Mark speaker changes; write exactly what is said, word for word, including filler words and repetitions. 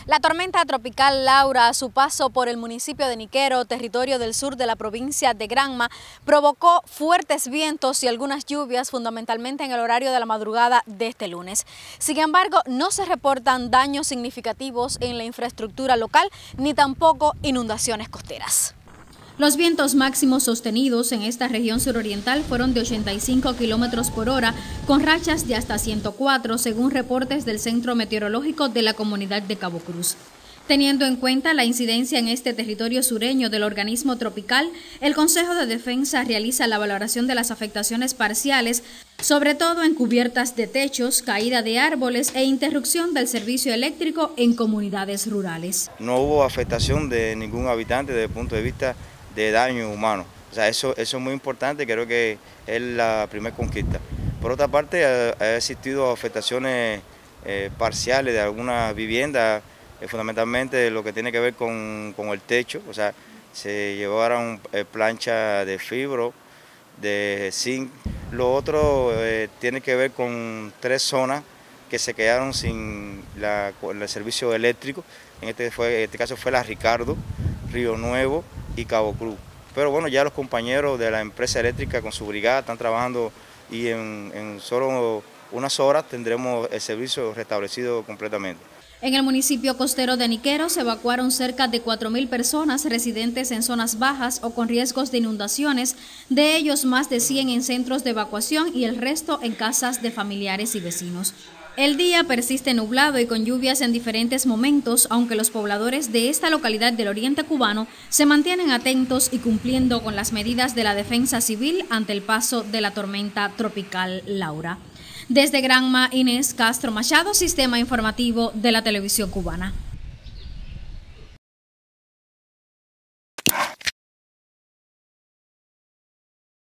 Speaker 1: La tormenta tropical Laura, a su paso por el municipio de Niquero, territorio del sur de la provincia de Granma, provocó fuertes vientos y algunas lluvias, fundamentalmente en el horario de la madrugada de este lunes. Sin embargo, no se reportan daños significativos en la infraestructura local, ni tampoco inundaciones costeras. Los vientos máximos sostenidos en esta región suroriental fueron de ochenta y cinco kilómetros por hora, con rachas de hasta ciento cuatro, según reportes del Centro Meteorológico de la Comunidad de Cabo Cruz. Teniendo en cuenta la incidencia en este territorio sureño del organismo tropical, el Consejo de Defensa realiza la valoración de las afectaciones parciales, sobre todo en cubiertas de techos, caída de árboles e interrupción del servicio eléctrico en comunidades rurales.
Speaker 2: No hubo afectación de ningún habitante desde el punto de vista de daño humano. O sea, eso, eso es muy importante, creo que es la primera conquista. Por otra parte, ha, ha existido afectaciones eh, parciales de algunas viviendas, eh, fundamentalmente lo que tiene que ver con, con el techo. O sea, se llevaron eh, planchas de fibro, de zinc. Lo otro eh, tiene que ver con tres zonas que se quedaron sin la, el servicio eléctrico. En este, fue, en este caso fue La Ricardo, Río Nuevo y Cabo Cruz. Pero bueno, ya los compañeros de la empresa eléctrica con su brigada están trabajando y en, en solo unas horas tendremos el servicio restablecido completamente.
Speaker 1: En el municipio costero de Niquero se evacuaron cerca de cuatro mil personas residentes en zonas bajas o con riesgos de inundaciones, de ellos más de cien en centros de evacuación y el resto en casas de familiares y vecinos. El día persiste nublado y con lluvias en diferentes momentos, aunque los pobladores de esta localidad del oriente cubano se mantienen atentos y cumpliendo con las medidas de la defensa civil ante el paso de la tormenta tropical Laura. Desde Granma, Inés Castro Machado, Sistema Informativo de la Televisión Cubana.